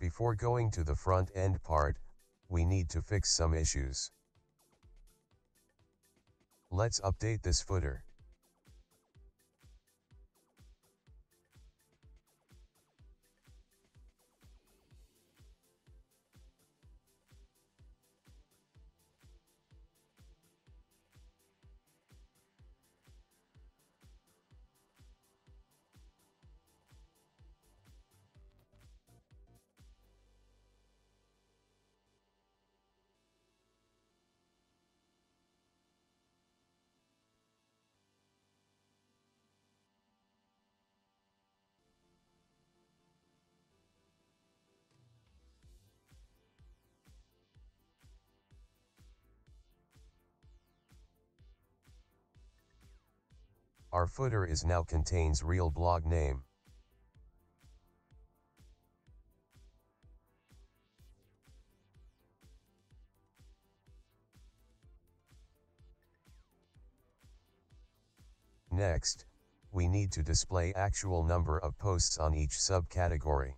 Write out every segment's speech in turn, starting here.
Before going to the front end part, we need to fix some issues. Let's update this footer. Our footer is now contains real blog name. Next, we need to display actual number of posts on each subcategory.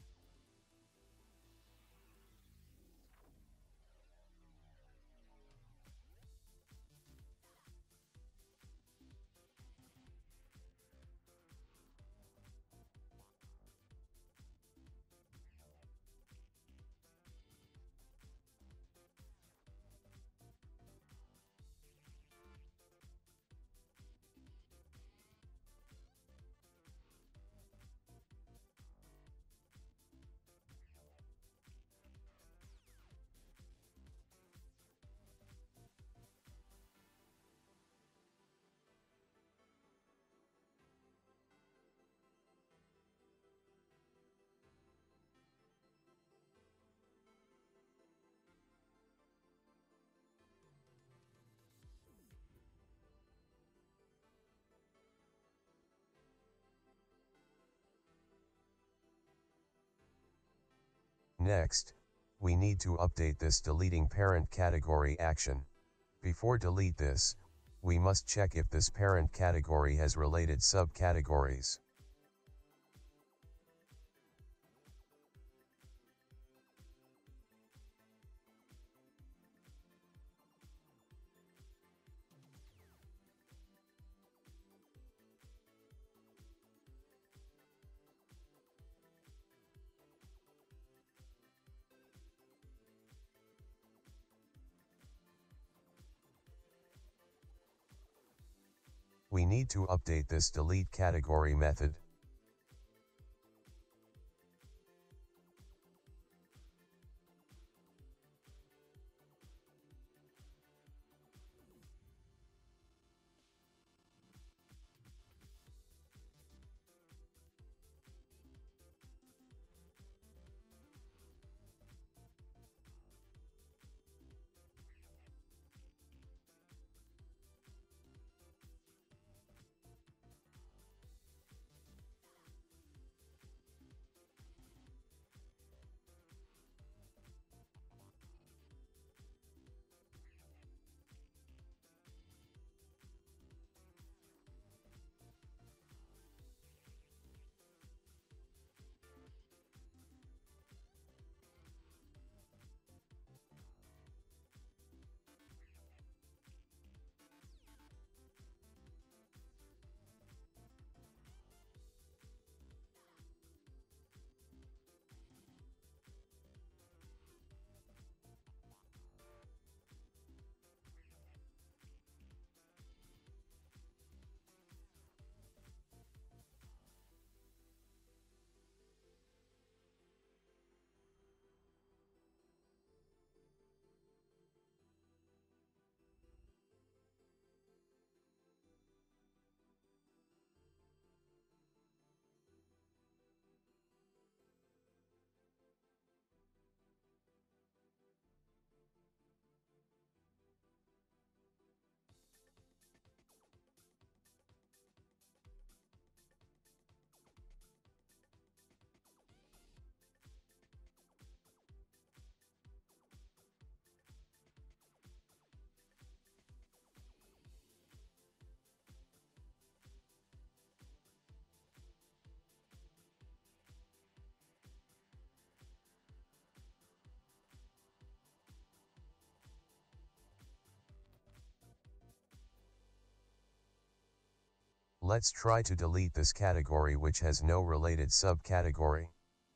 Next, we need to update this deleting parent category action. Before delete this, we must check if this parent category has related subcategories. We need to update this delete category method. Let's try to delete this category which has no related subcategory.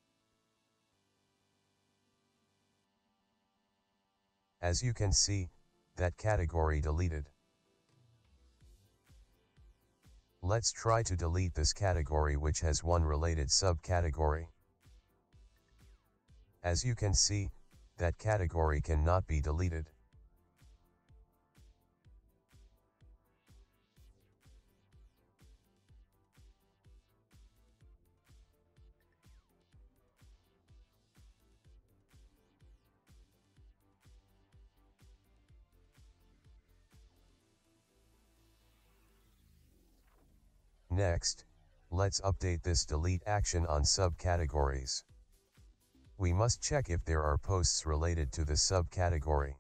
As you can see, that category deleted. Let's try to delete this category which has one related subcategory. As you can see, that category cannot be deleted. Next, let's update this delete action on subcategories. We must check if there are posts related to the subcategory.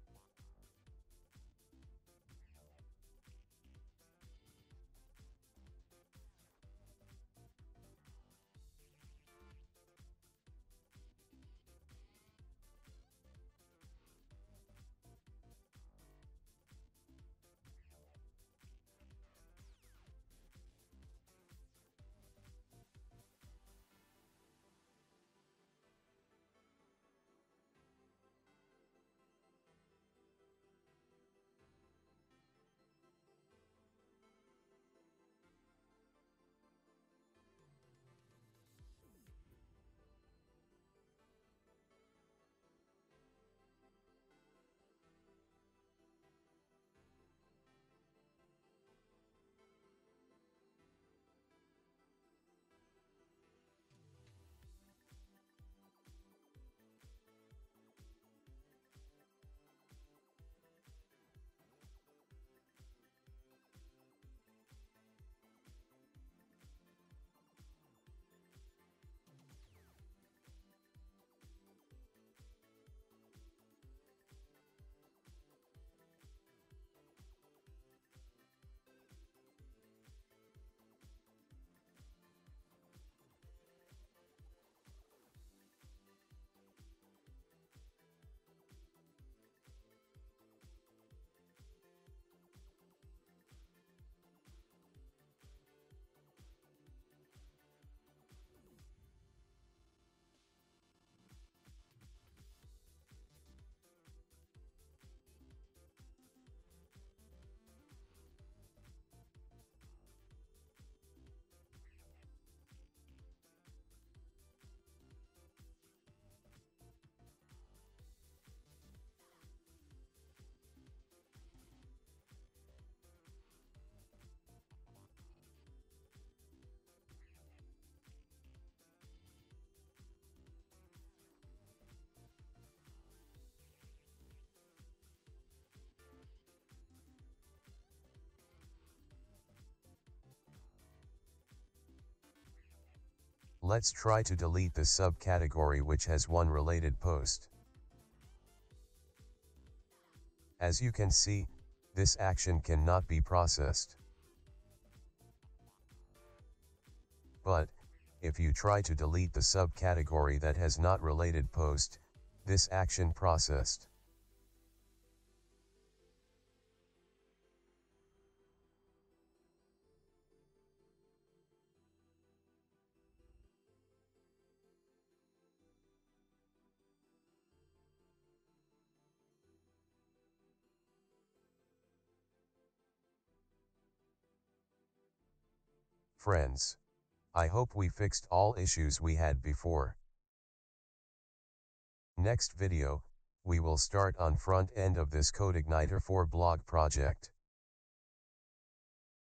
Let's try to delete the subcategory which has one related post. As you can see, this action cannot be processed. But, if you try to delete the subcategory that has not related post, this action processed. Friends, I hope we fixed all issues we had before. Next video, we will start on front end of this CodeIgniter 4 blog project.